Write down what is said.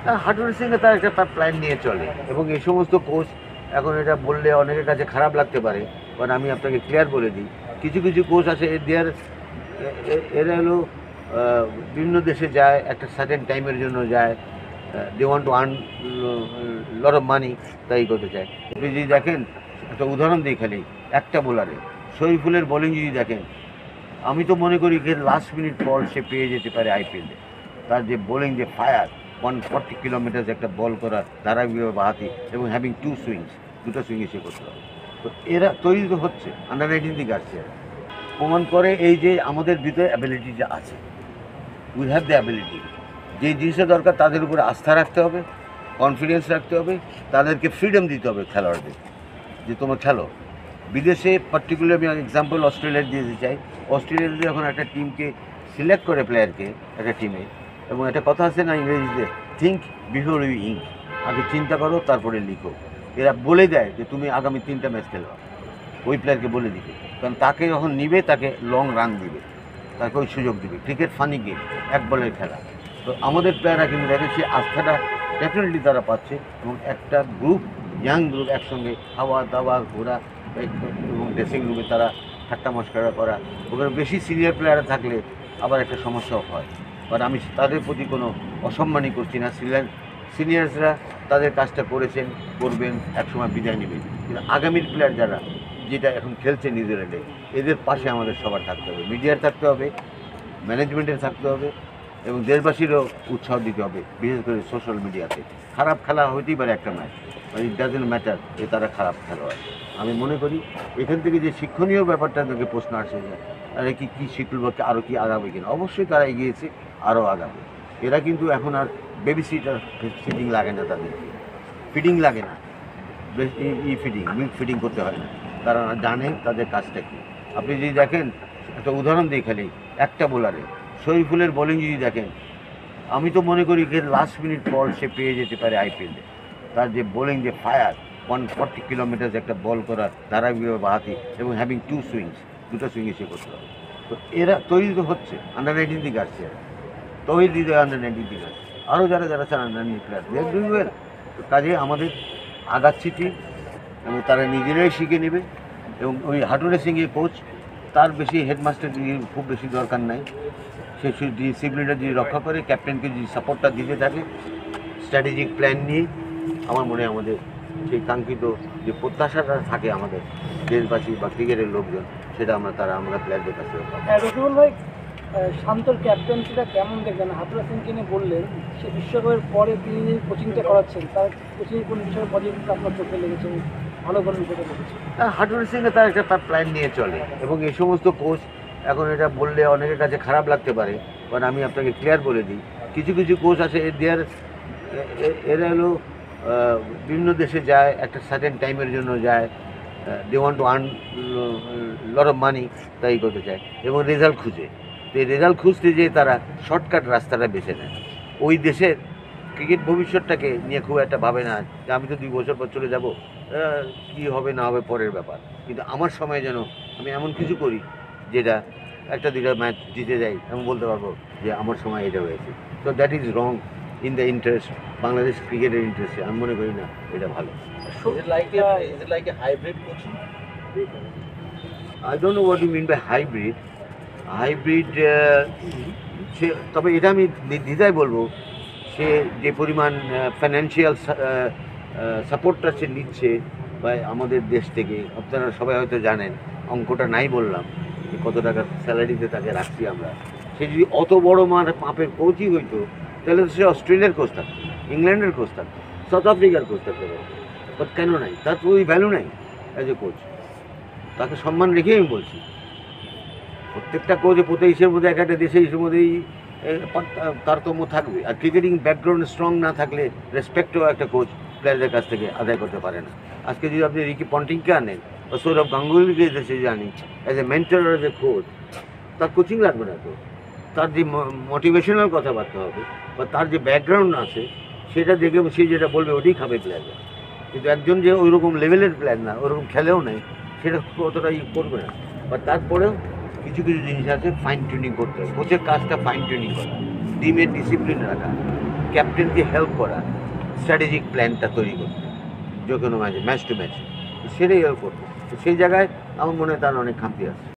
হাঁটু রেসিংয়ে তার একটা প্ল্যান নিয়ে চলে এবং এই সমস্ত কোচ এখন এটা বললে অনেকের কাছে খারাপ লাগতে পারে, কারণ আমি আপনাকে ক্লিয়ার বলে দিই, কিছু কিছু কোচ আছে এরা হলো বিভিন্ন দেশে যায়, একটা সার্টেন টাইমের জন্য যায়, they want to earn lot of money, তাই করতে চায়। আপনি যদি দেখেন, একটা উদাহরণ দিই খালি, একটা বোলারে শরীফুলের বোলিং যদি দেখেন, আমি তো মনে করি যে লাস্ট মিনিট বল সে পেয়ে যেতে পারে আইপিএলে। তার যে বোলিং, যে ফায়ার, 140 কিলোমিটার একটা বল করা ধারাবাহিকভাবে বাহাতি এবং হ্যাভিং দুটো সুইংয়ে সে করতে হবে। তো এরা তৈরি তো হচ্ছে, আন্ডার 19 থেকে আসছে, এরা প্রমাণ করে এই যে আমাদের ভিতরে অ্যাবিলিটিটা আছে, উই হ্যাভ দ্য অ্যাবিলিটি। যে জিনিসটা দরকার তাদের উপরে আস্থা রাখতে হবে, কনফিডেন্স রাখতে হবে, তাদেরকে ফ্রিডম দিতে হবে খেলোয়াড়দের, যে তোমরা খেলো। বিদেশে পার্টিকুলার আমি এক্সাম্পল অস্ট্রেলিয়া দিতে চাই। অস্ট্রেলিয়াতে যখন একটা টিমকে সিলেক্ট করে প্লেয়ারকে একটা টিমে, এবং একটা কথা আছে না ইংরেজিতে, থিঙ্ক বিফোর ইউ ইঙ্ক, আগে চিন্তা করো তারপরে লিখো। এরা বলে দেয় যে তুমি আগামী 3টা ম্যাচ খেলবা, ওই প্লেয়ারকে বলে দিবে, কারণ তাকে যখন নিবে তাকে লং রান দিবে, তাকে ওই সুযোগ দিবে। ক্রিকেট ফানি গেম, এক বলের খেলা। তো আমাদের প্লেয়াররা কিন্তু দেখে সেই আস্থাটা ডেফিনেটলি তারা পাচ্ছে, এবং একটা গ্রুপ, ইয়াং গ্রুপ একসঙ্গে খাওয়া দাওয়া ঘোরা এবং ড্রেসিং রুমে তারা ঠাট্টা মস্করা করা। ওখানে বেশি সিনিয়র প্লেয়ার থাকলে আবার একটা সমস্যাও হয়, বাট আমি তাদের প্রতি কোনো অসম্মানই করছি না। সিনিয়র্সরা তাদের কাজটা করেছেন, করবেন, একসময় বিদায় নেবেন, কিন্তু আগামীর প্লেয়ার যারা, যেটা এখন খেলছে নিউজিল্যান্ডে, এদের পাশে আমাদের সবার থাকতে হবে, মিডিয়ার থাকতে হবে, ম্যানেজমেন্টের থাকতে হবে, এবং দেশবাসীরও উৎসাহ দিতে হবে, বিশেষ করে সোশ্যাল মিডিয়াতে। খারাপ খেলা হইতেই পারে একটা ম্যাচ, ইট ডাজেন্ট ম্যাটার যে তারা খারাপ খেলোয়াড়। আমি মনে করি এখান থেকে যে শিক্ষণীয় ব্যাপারটা থেকে প্রশ্ন আসে, তারা কী শিখল, আরও কি আগাবে কিনা, অবশ্যই তারা এগিয়েছে, আরও আগাবে। এরা কিন্তু এখন আর বেবি সিটিং লাগে না, তাদের ফিডিং লাগে না, মিল্ক ফিডিং করতে হয় না, তারা জানে তাদের কাজটা কী। আপনি যদি দেখেন, একটা উদাহরণ দিই খালি, একটা বোলারে শরীফুলের বোলিং যদি দেখেন, আমি তো মনে করি যে লাস্ট মিনিট বল সে পেয়ে যেতে পারে আইপিএলে। তার যে বোলিং, যে ফায়ার, 140 কিলোমিটার একটা বল করা ধারাবাহিকভাবে বাহাতি এবং হ্যাভিং দুটো সুইংয়ে সে করতে হবে। তো এরা তৈরি তো হচ্ছে, আন্ডার 19 থেকে আসছে, এরা তৈরি দিতে আন্ডার 19 থেকে আসছে, আরও যারা চান under 19 player, they doing well. তো কাজে আমাদের আগাচ্ছি টিম, এবং তারা নিজেরাই শিখে নেবে। এবং ওই হাঁটু রেসিংয়ে কোচ, তার বেশি হেডমাস্টার খুব বেশি দরকার নাই। সে ডিসিপ্লিনটা যদি রক্ষা করে, ক্যাপ্টেনকে যদি সাপোর্টটা দিতে থাকে স্ট্র্যাটেজিক প্ল্যান নিয়ে, আমার মনে হয় আমাদের সেই কাঙ্ক্ষিত যে প্রত্যাশাটা থাকে আমাদের দেশবাসী বা ক্রিকেটের লোকজন, সেটা আমরা প্লেয়ারদের কাছে রসুল ভাই, শান্তর ক্যাপ্টেন্সিটা কেমন দেখবেন? হাতুরা সিংকে নিয়ে বললেন, সে বিশ্বকাপের পরে তিনি যে কোচিংটা করাচ্ছেন, তার কোচিং কোন বিষয়ে পজিটিভ আপনার চোখে লেগেছে, ভালো কোনো বিষয়টা লেগেছে? হাঁটু রেসিংয়ে তার একটা প্ল্যান নিয়ে চলে এবং এই সমস্ত কোচ এখন এটা বললে অনেকের কাছে খারাপ লাগতে পারে, কারণ আমি আপনাকে ক্লিয়ার বলে দিই, কিছু কিছু কোচ আছে এরা হলো বিভিন্ন দেশে যায়, একটা সার্টেন টাইমের জন্য যায়, they want to earn lot of money, তাই করতে চায়, এবং রেজাল্ট খুঁজে। তো এই রেজাল্ট খুঁজতে যেয়ে তারা শর্টকাট রাস্তাটা বেছে নেয়। ওই দেশের ক্রিকেট ভবিষ্যৎটাকে নিয়ে খুব একটা ভাবে না যে আমি তো 2 বছর পর চলে যাব, কী হবে না হবে পরের ব্যাপার, কিন্তু আমার সময় যেন আমি এমন কিছু করি যেটা 1-2টা ম্যাচ জিতে যাই, আমি বলতে পারবো যে আমার সময় এটা হয়েছে। তো that is wrong in the interest, Bangladesh ক্রিকেটের ইন্টারেস্টে আমি মনে করি না এটা ভালো। Is it like a hybrid coaching? I don't know what you mean by hybrid. সে, তবে এটা আমি দ্বিধায় বলবো, সে যে পরিমাণ ফাইন্যান্সিয়াল সাপোর্টটা সে নিচ্ছে বা আমাদের দেশ থেকে, আপনারা সবাই হয়তো জানেন, অঙ্কটা নাই বললাম যে কত টাকার স্যালারিতে তাকে রাখছি আমরা। সে যদি অত বড় মাপের কোচই হইতো, তাহলে তো সে অস্ট্রেলিয়ার কোচ থাকতো, ইংল্যান্ডের কোচ থাকতো, সাউথ আফ্রিকার কোচ থাকতে পারতো। বাট কেন নাই? তার তো ওই ভ্যালু নাই অ্যাজ এ কোচ। তাকে সম্মান রেখেই আমি বলছি, প্রত্যেকটা কোচ প্রত্যেক ইসের মধ্যে এক একটা দেশে ইসের মধ্যেই তারতম্য থাকবে। আর ক্রিকেটিং ব্যাকগ্রাউন্ড স্ট্রং না থাকলে রেসপেক্টও একটা কোচ প্লেয়ারদের কাছ থেকে আদায় করতে পারে না। আজকে যদি আপনি রিকি পন্টিংকে আনেন বা সৌরভ গাঙ্গুলিকে দেশে জানি as a mentor, as a coach, তার কোচিং লাগবে না তো, তার যে মোটিভেশনাল কথাবার্তা হবে বা তার যে ব্যাকগ্রাউন্ড আছে সেটা দেখে সে যেটা বলবে ওটাই খাবে প্লেয়াররা। কিন্তু একজন যে ওই রকম লেভেলের প্লেয়ার না, ওরকম খেলেও নেই, সেটা অতটা করবে না। বা তারপরেও কিছু কিছু জিনিস আছে ফাইন টিউনিং করতে হবে। কোচের কাজটা ফাইন টিউনিং করা, টিমের ডিসিপ্লিন রাখা, ক্যাপ্টেনকে হেল্প করা, স্ট্র্যাটেজিক প্ল্যানটা তৈরি করতে যে কোনো ম্যাচে, ম্যাচ টু ম্যাচ, সেটাই হেল্প করতো। তো সেই জায়গায় আমার মনে হয় তার অনেক খামতি আছে।